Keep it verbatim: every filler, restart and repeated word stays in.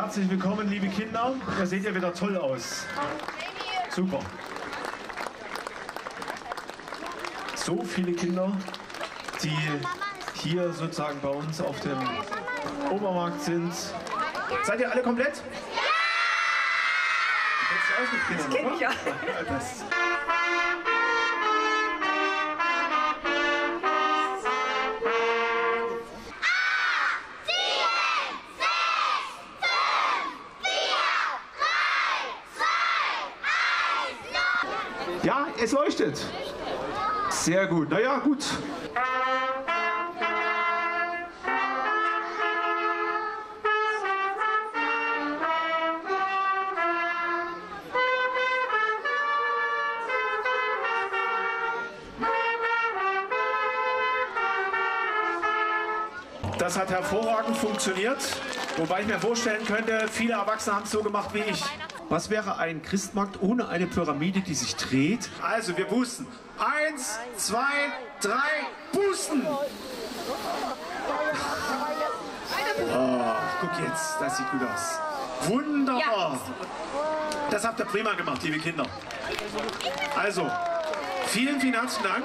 Herzlich willkommen, liebe Kinder. Ihr seht ja wieder toll aus. Super. So viele Kinder, die hier sozusagen bei uns auf dem Obermarkt sind. Seid ihr alle komplett? Ja! Das kenne ich ja. Das Ja, es leuchtet. Sehr gut. Na ja, gut. Das hat hervorragend funktioniert, wobei ich mir vorstellen könnte, viele Erwachsene haben es so gemacht wie ich. Was wäre ein Christmarkt ohne eine Pyramide, die sich dreht? Also, wir boosten. Eins, zwei, drei, boosten! Oh, guck jetzt, das sieht gut aus. Wunderbar! Das habt ihr prima gemacht, liebe Kinder. Also, vielen, vielen herzlichen Dank.